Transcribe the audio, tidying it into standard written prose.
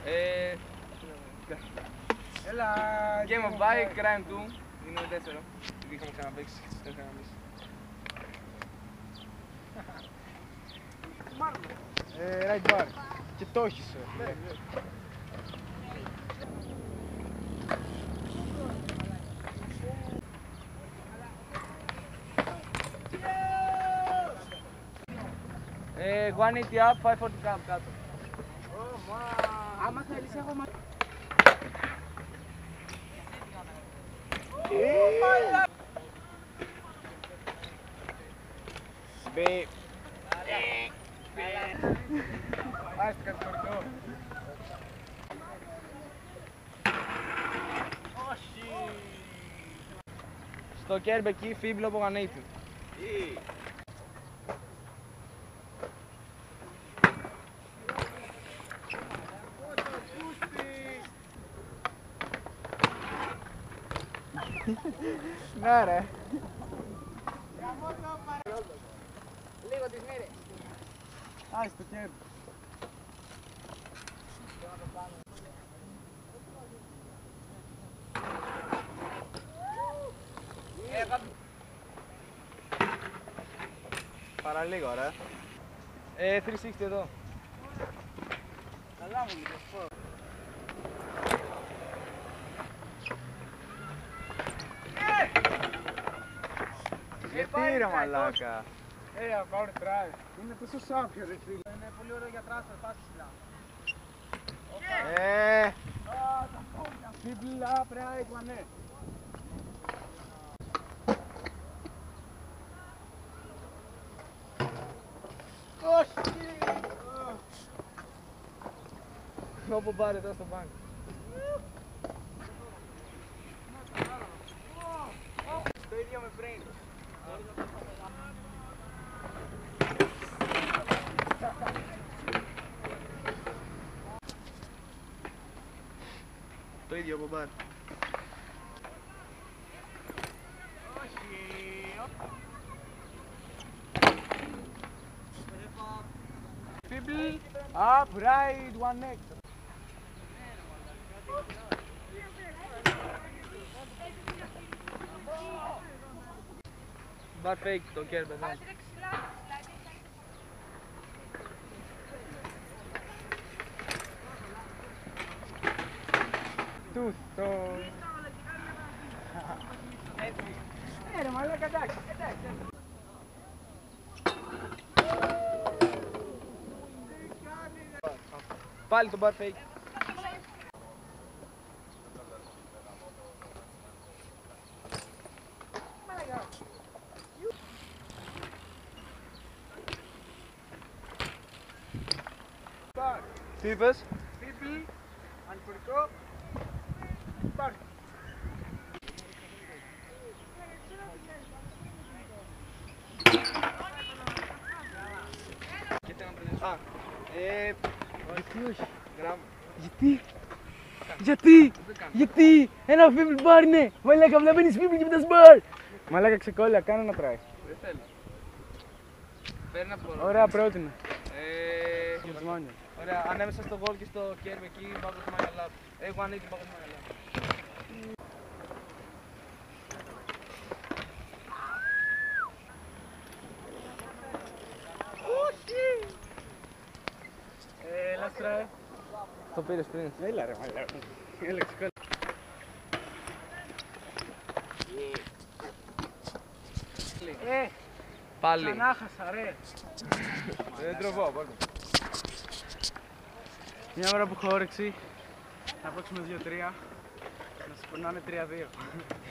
Έλα. Game of Bike, Crime 2. Είναι το δεύτερο. Γιατί είχαμε ξαναπαίξει και δεν είχαμε εμείς. Right bar. Και το έχεις. One 80 up, 540 κάτω. Άμα θέλεις έχω μαζί. Μπει. Πάει στο κατηγορικό. Στο κέρμπ εκεί, φίμπλο από 180. Ναι ρε. Λίγο τις μοίρες. Άι στο κέρδο. Παραλίγο, ρε. 360 εδώ. Καλά μου λίγο. Γιατί ρε μαλάκα. Power drive. Είναι τόσο σάπιο ρε φίλε. Είναι πολύ ωραίο για τράσφερ, πας ψηλά. People up right one net. Όπου πάρε εδώ στο μπάνκ. Το ίδιο με πριν. Το ίδιο από μπάρ. People up right one neck. Μπάρ fake το κέρμπ εδώ. Tooth, το... Ρε μαλάκα, εντάξει. Πάλι το μπάρ fake. Τι είπες? People, ανηφορικό, πάρ. Α, Γιατί όχι? γράμμα. Γιατί? Ένα people bar είναι! Μαλάκα, βλέπεις people και πετάς bar! Μαλάκα, ξεκόλλα, κάνε ένα try. Δεν θέλω. Παίρνει από το Ωραία, πρότεινα. Γερμανία. Ωραία, ανέμεσα στο goal και στο κέρβ εκεί, παγκόσμια λάπ. Έχω ανοίξει παγκόσμια λάπ. Last try. Το πήρες πριν. Έλα ρε μαλάκα. Έλα, ξεκόλλα. Πάλι. Ξανά χάσα ρε. Δεν τροβώ, πάρ' το. Μια ώρα που έχω όρεξη, θα παίξουμε 2-3, να σου περνάνε 3-2.